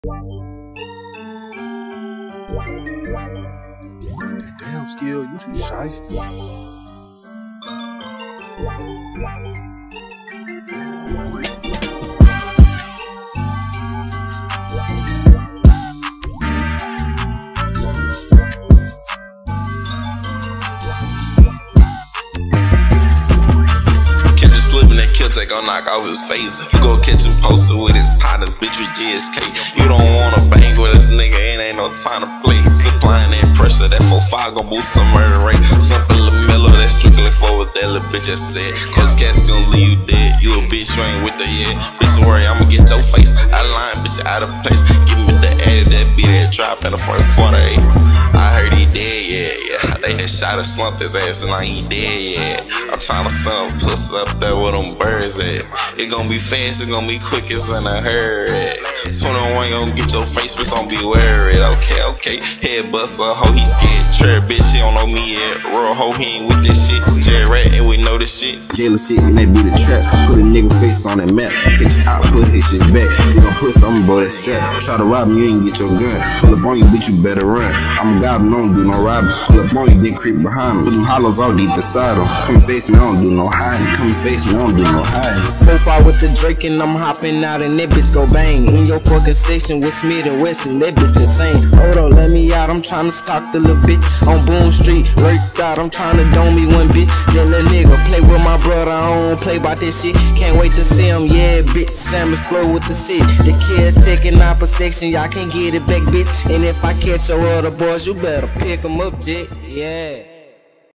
That damn skill, you too shiesty. Gon' knock off his face. You go catch him posted with his partners, bitch, with GSK. You don't wanna bang with this nigga, it ain't no time to play. Supplying that pressure, that 4-5 gon' boost the murder rate. Something Miller, that strictly for what that little bitch just said. Close cats gon' leave you dead. You a bitch, you ain't with the yet. Bitch, don't worry, I'ma get your face out of line, bitch, out of place. Give me the addy, that beat, that drop in the first 48. I heard he dead, yeah. They had shot or slumped his ass and now he dead, yeah. I'm tryna send him pussy up there with them birds at. It gon' be fast, it gon' be quick as in a hurry. 21 gon' get your face, bitch, don't be worried. Okay. Head buster, hoe, he scared. Trap, bitch, he don't know me yet. Royal hoe, he ain't with this shit. J Rat, and we know this shit. Jailer shit, and that be the trap. Put a nigga face on that map. Catch you out, put his shit back. You gon' put something about that strap. Try to rob me, you ain't get your gun. Pull up on you, bitch, you better run. I'm a goblin, don't do no robbing. Pull up on you, then creep behind him. Put them hollows all deep inside him. Come face me, I don't do no hiding. Come face me, I don't do no hiding. 4-5 with the Drake and I'm hopping out and that bitch go bang. In your fucking section with Smith and Wesson, that bitch insane. Hold on, let me out, I'm tryna stalk the little bitch on Boom Street. Lurked out, I'm tryna dome me one bitch. Then little nigga play with my brother, I don't play about this shit. Can't wait to see him, yeah, bitch. Sam explode with the shit. The kid taking out per section, y'all can't get it back, bitch. And if I catch your other boys, you better pick them up, Jet. Yeah.